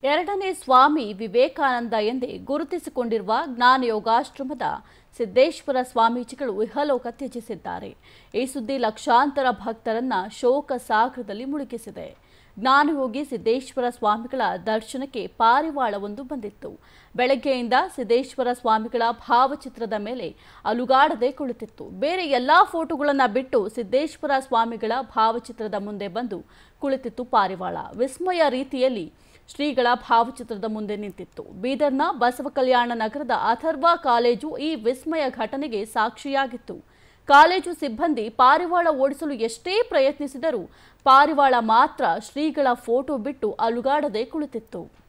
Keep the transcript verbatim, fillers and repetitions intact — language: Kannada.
ಎರಡನೇ ಸ್ವಾಮಿ ವಿವೇಕಾನಂದ ಎಂದೇ ಗುರುತಿಸಿಕೊಂಡಿರುವ ಜ್ಞಾನಯೋಗಾಶ್ರಮದ ಸಿದ್ದೇಶ್ವರ ಸ್ವಾಮೀಜಿಗಳು ಇಹಲೋಕ ತ್ಯಜಿಸಿದ್ದಾರೆ. ಈ ಸುದ್ದಿ ಲಕ್ಷಾಂತರ ಭಕ್ತರನ್ನ ಶೋಕ ಸಾಗರದಲ್ಲಿ ಮುಳುಗಿಸಿದೆ. ಜ್ಞಾನಯೋಗಿ ಸಿದ್ದೇಶ್ವರ ಸ್ವಾಮಿಗಳ ದರ್ಶನಕ್ಕೆ ಪಾರಿವಾಳವೊಂದು ಬಂದಿತ್ತು. ಬೆಳಗ್ಗೆಯಿಂದ ಸಿದ್ದೇಶ್ವರ ಸ್ವಾಮಿಗಳ ಭಾವಚಿತ್ರದ ಮೇಲೆ ಅಲುಗಾಡದೆ ಕುಳಿತಿತ್ತು. ಬೇರೆ ಎಲ್ಲಾ ಫೋಟೋಗಳನ್ನು ಬಿಟ್ಟು ಸಿದ್ದೇಶ್ವರ ಸ್ವಾಮಿಗಳ ಭಾವಚಿತ್ರದ ಮುಂದೆ ಬಂದು ಕುಳಿತಿತ್ತು ಪಾರಿವಾಳ. ವಿಸ್ಮಯ ರೀತಿಯಲ್ಲಿ ಶ್ರೀಗಳ ಭಾವಚಿತ್ರದ ಮುಂದೆ ನಿಂತಿತ್ತು. ಬೀದರ್ನ ಬಸವ ಕಲ್ಯಾಣ ನಗರದ ಅಥರ್ವ ಕಾಲೇಜು ಈ ವಿಸ್ಮಯ ಘಟನೆಗೆ ಸಾಕ್ಷಿಯಾಗಿತ್ತು. ಕಾಲೇಜು ಸಿಬ್ಬಂದಿ ಪಾರಿವಾಳ ಓಡಿಸಲು ಎಷ್ಟೇ ಪ್ರಯತ್ನಿಸಿದರೂ ಪಾರಿವಾಳ ಮಾತ್ರ ಶ್ರೀಗಳ ಫೋಟೋ ಬಿಟ್ಟು ಅಲುಗಾಡದೆ ಕುಳಿತಿತ್ತು.